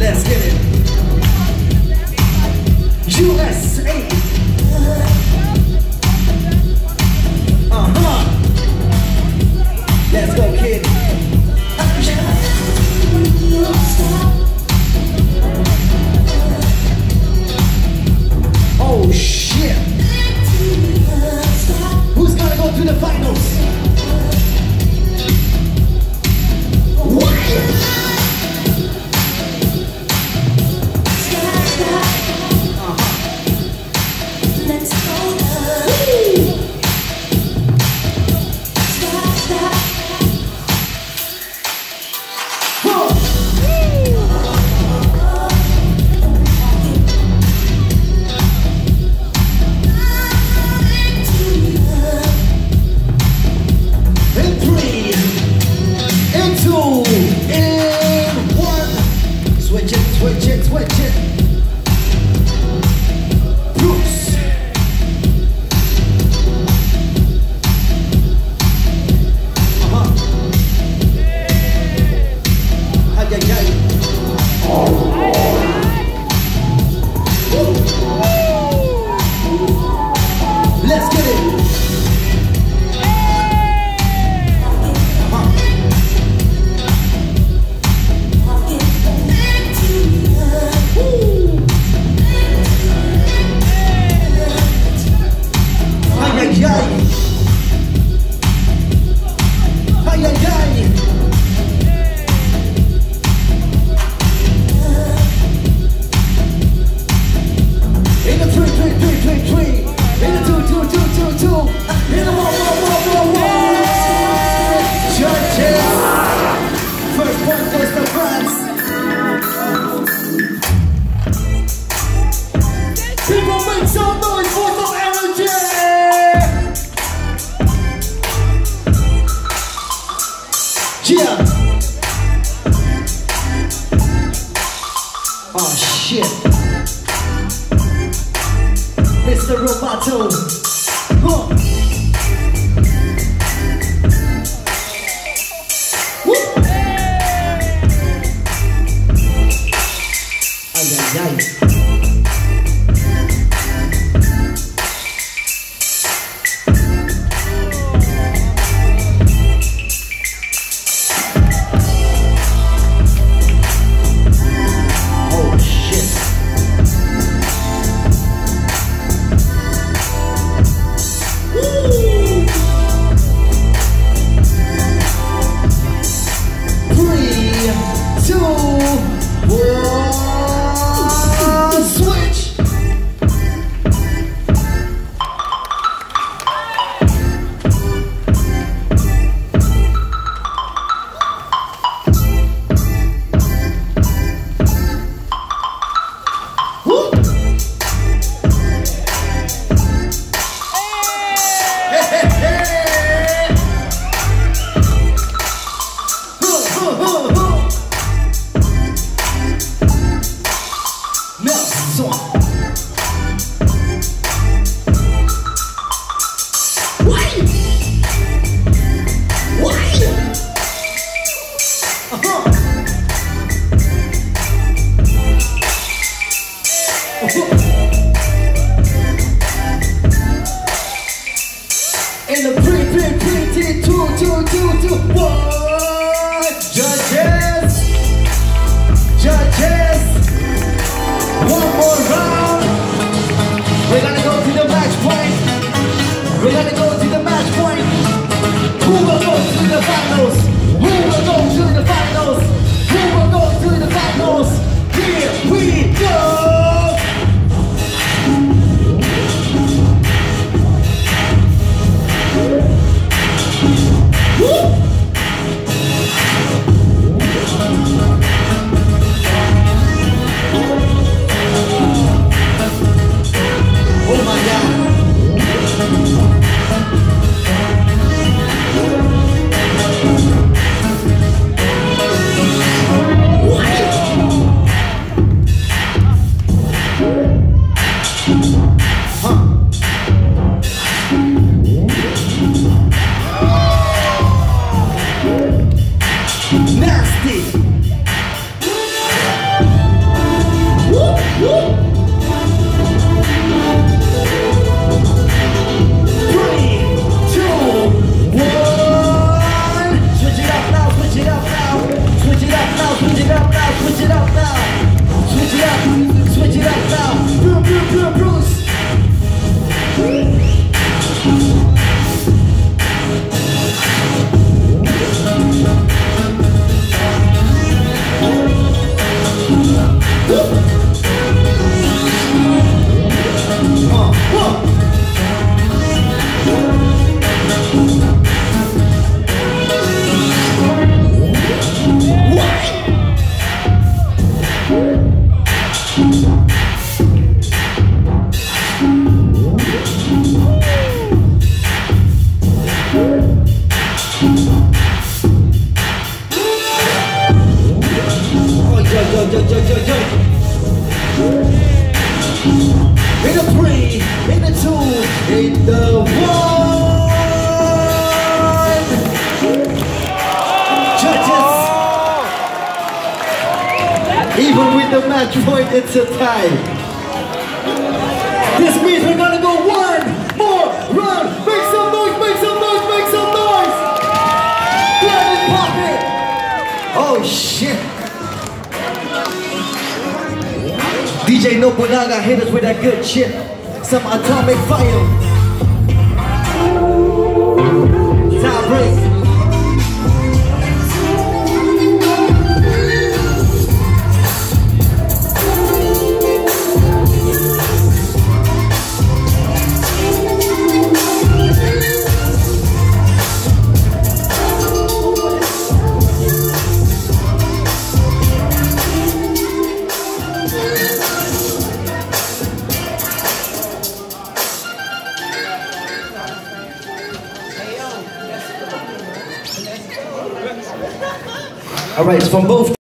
Let's get it. USA. Let's go, kid. Oh shit. Who's gonna go to the finals? Oh shit. Mr. Roboto. Huh. Woo. Ay, ay, ay. Two, one. In a 3, in a 2, in the 1. Judges. Even with the match point, it's a tie. This means we're gonna go one more round. Make some noise, make some noise, make some noise. Let it pop it. Oh shit. DJ Nobunaga hit us with that good shit. Some atomic fire. Time break. All right, it's from both.